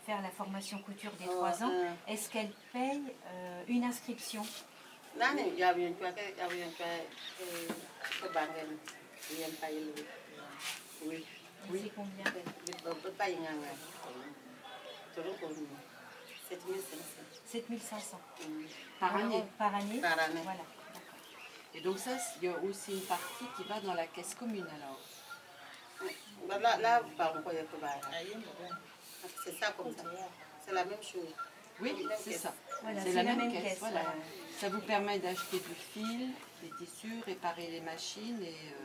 faire la formation couture des 3 ans, est-ce qu'elle paye une inscription? Non, il y a bien quoi, oui. Oui. C'est combien? 7500. Par année. Par année. Par année. Voilà. Et donc ça, il y a aussi une partie qui va dans la caisse commune alors. Là, c'est ça comme ça. C'est la même chose. Oui, c'est ça. Voilà, c'est la même caisse. Voilà. Ça vous permet d'acheter du fil, des tissus, réparer les machines et